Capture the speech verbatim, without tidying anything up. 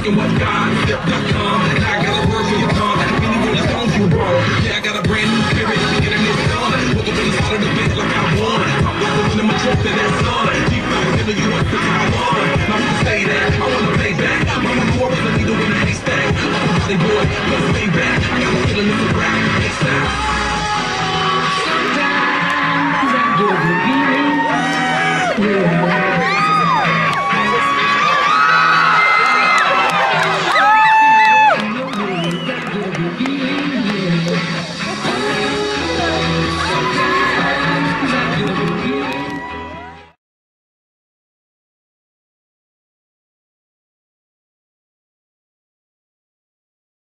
fucking with God dot com. Now I got a word for your tongue. Many more songs you wrong. Yeah, I got a brand new spirit. Getting this done. Woke up in the side of the bed like I won. Pop up the wind in my truck to that sun. Deep down into you want to how on. Not to say that. I wanna pay back. Mama knew I was a needle in a haystack. I'm a body boy.